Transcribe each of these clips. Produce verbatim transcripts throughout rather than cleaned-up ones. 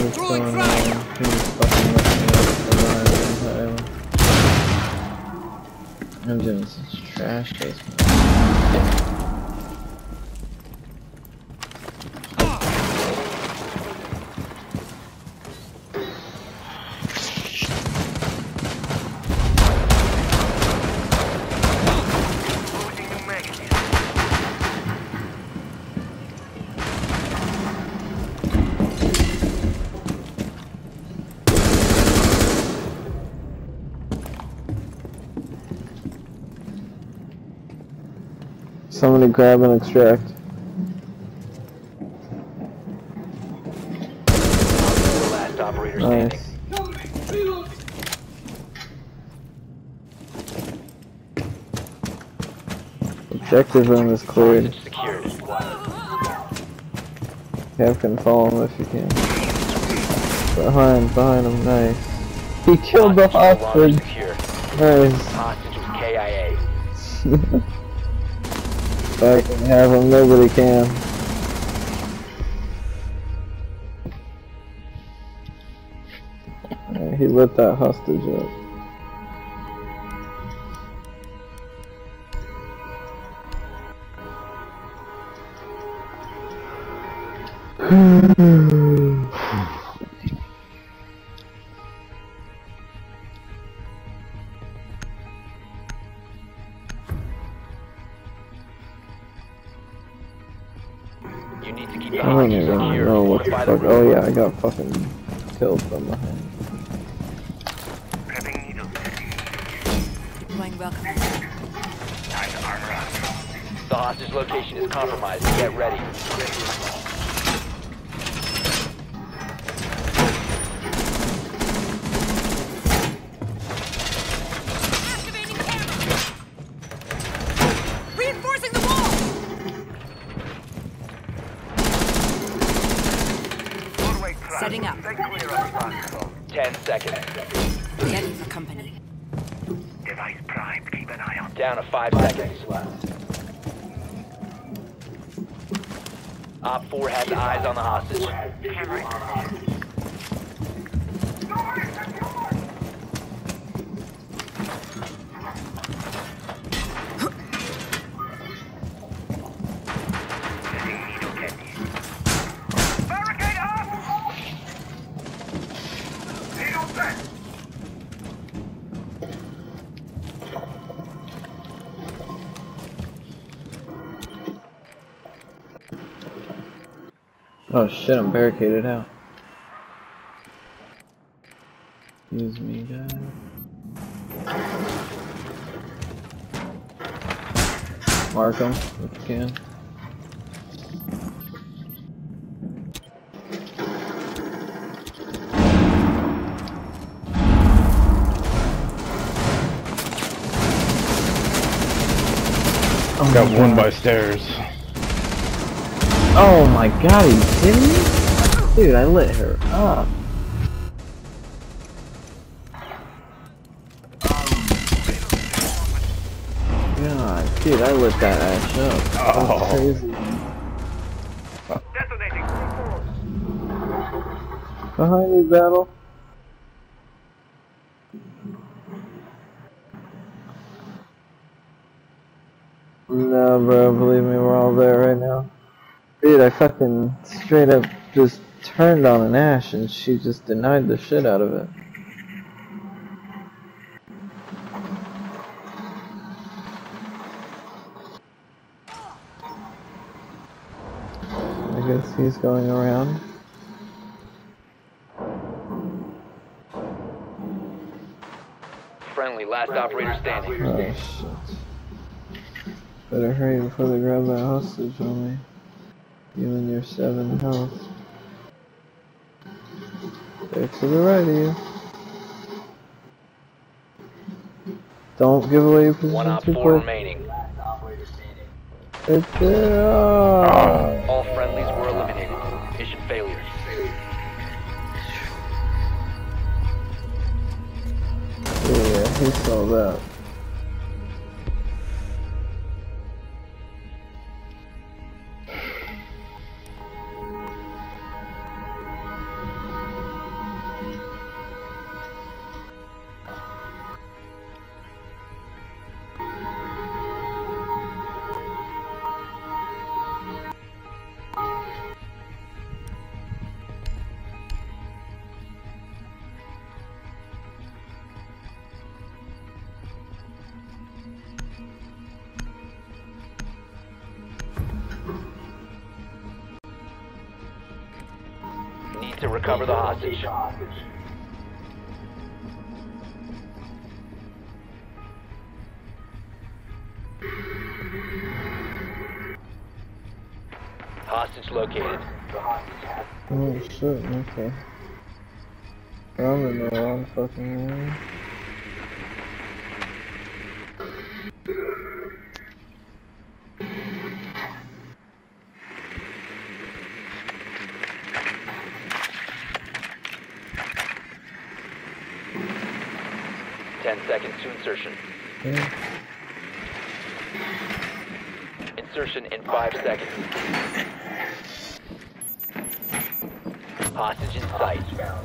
what's going on. He's fucking looking up the line. I'm doing such trash case. Somebody grab and extract. Last operator Nice. standing. Objective room is cleared. Secured. Cav can follow him if you can. Behind, behind him, nice. He killed the hostage. Nice. Hostage was K I A. If I can have him, nobody can. Alright, he lit that hostage up. You need to keep the I don't hostage even secure. know what the Fortify fuck. the Oh room. yeah, I got fucking killed from behind. Deploying welcome. The hostage location is compromised. Get ready. Activating camera. Reinforcing the wall. Setting up. Ten seconds. Ready for company. Device primed. Keep an eye on. Down to five seconds. Op four has eyes on the hostage. Barricade up! Needle set! Oh shit, I'm barricaded out. Excuse me, guys. Mark them if you can. Oh Got my one God. by stairs. Oh my god, are you kidding me? Dude, I lit her up. God, dude, I lit that ass up. That was Oh. crazy. Detonating. Behind you, Battle. No, bro, believe me, we're all there right now. Dude, I fucking straight up just turned on an Ash and she just denied the shit out of it. I guess he's going around. Friendly, last operator standing. Oh shit. Better hurry before they grab that hostage on me. You and your seven health. They're to the right of you. Don't give away your position One op too four quick. remaining. Right there. Oh. All friendlies were eliminated. Mission failure. Yeah, he saw that. Need to recover the hostage. Hostage located. Oh shit, okay. I'm in the wrong fucking room. Ten seconds to insertion. Yeah. Insertion in five seconds. Hostage in sight.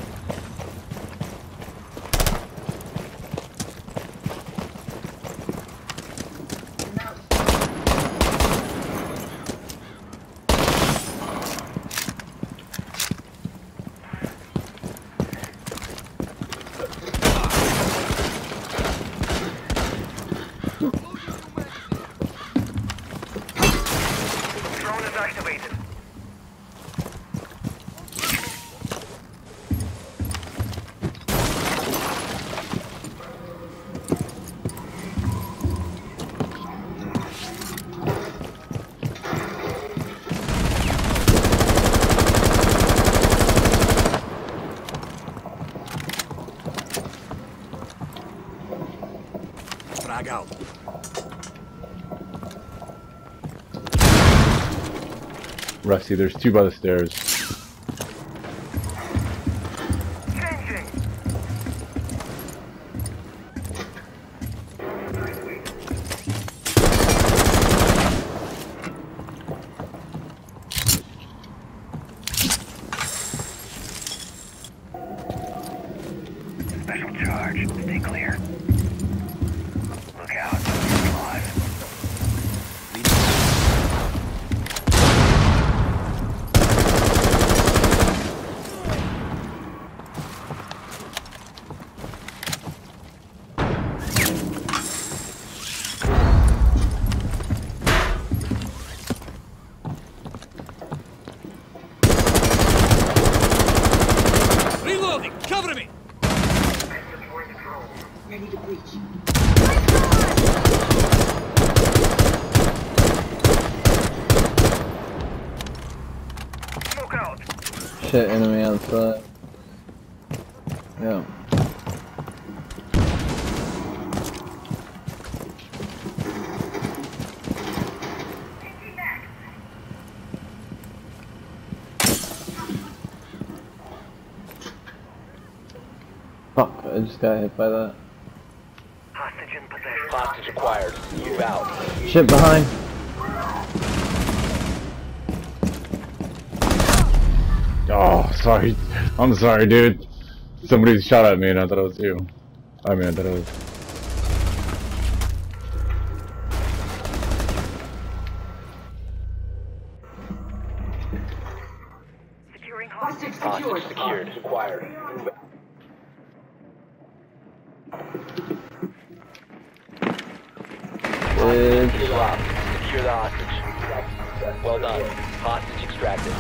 Drone is activated. Frag out. Rusty, there's two by the stairs. Changing. Special charge. Stay clear. Look out. Alive. Reloading! Cover me! Smoke out. Shit, enemy outside. Yeah. Fuck, I just got hit by that. Hostage in possession. Hostage acquired. Move out. Shit behind. Oh, sorry. I'm sorry, dude. Somebody shot at me and I thought it was you. I mean, I thought it was... Securing hostage. Hostage secured. Acquired. Move Good. Drop. Secure the hostage. Well done. Hostage extracted.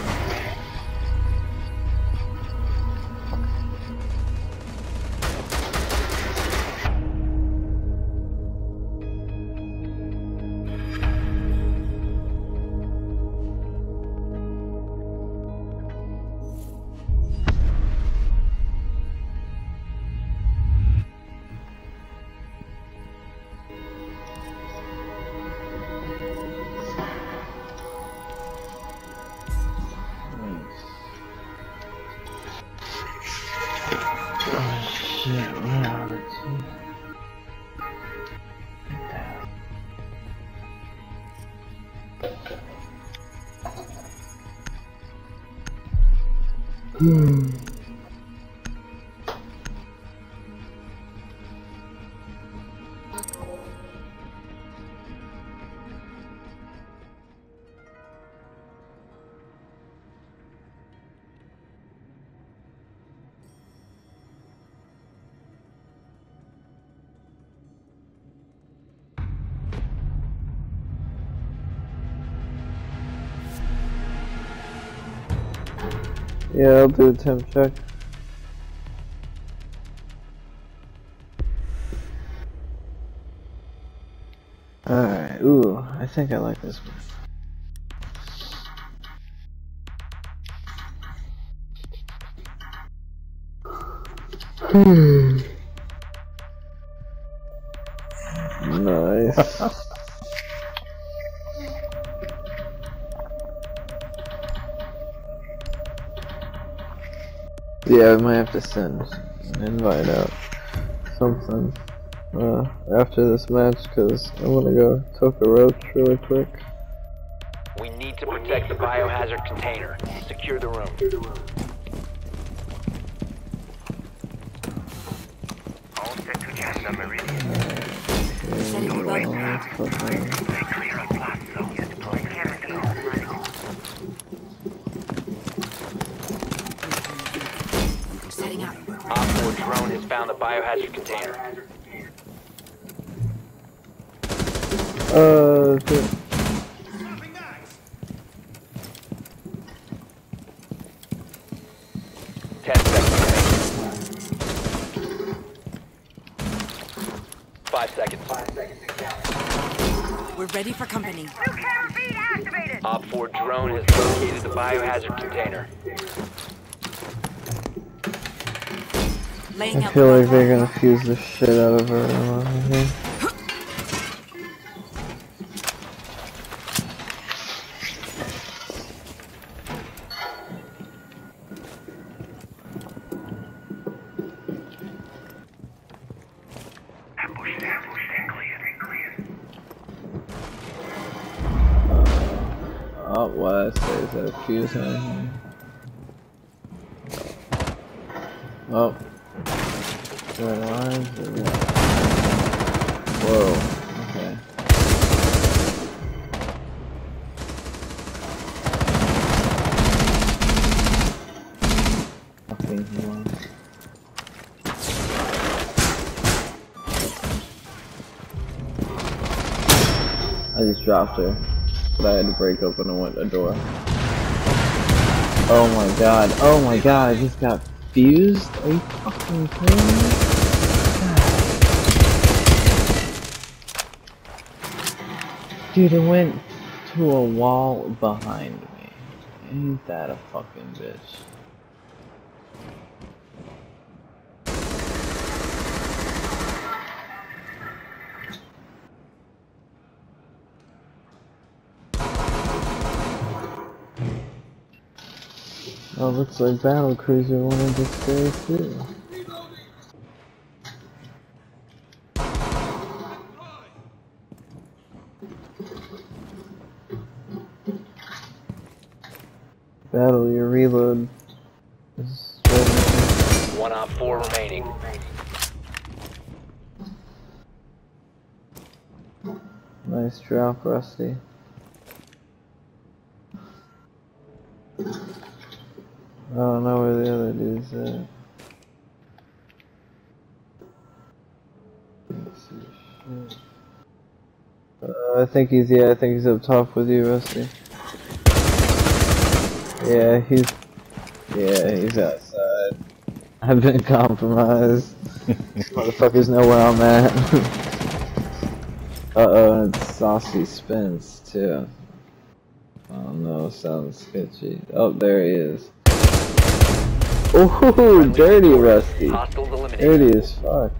Shit, where are the two? Hmm. Yeah, I'll do a temp check. Alright, ooh, I think I like this one. Hmm. Nice. Yeah, I might have to send an invite out. Something. Uh, after this match, because I want to go toke a roach really quick. We need to protect the biohazard container. Secure the room. All set to jam the meridian. Setting the Okay, welcome. let's fucking- Stay clear of blast zone. Deploying cameras and all. Setting up. Op four drone has found the biohazard container. Uh, okay. Ten seconds remaining. Five seconds. Five seconds. We're ready for company. Op four drone has located the biohazard container. Laying I out feel the like they're welcome. gonna fuse the shit out of her. I think. Ambush, ambush, stay clear, stay clear. Oh, what I say is that a fuse in here. Oh. There are lines. There we go. Whoa. Okay. Fucking hell. I just dropped her, but I had to break open a, win- a door. Oh my god, oh my god, I just got fused? Are you fucking kidding me? God. Dude, it went to a wall behind me. Ain't that a fucking bitch? Oh, looks like Battle Cruiser wanted to stay too. Battle, your reload is ready. One op four remaining. Nice drop, Rusty. I don't know where the other dude's at. Let's see, shit. Uh, I think he's, yeah, I think he's up top with you, Rusty. Yeah, he's, yeah, he's outside. I've been compromised. Motherfuckers know where I'm at. Uh-oh, and it's Saucy Spence, too. Oh no, sounds sketchy. Oh, there he is. Ooh, dirty Rusty. Hostiles eliminated. Dirty as fuck.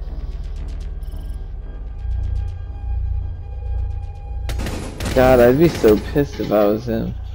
God, I'd be so pissed if I was him.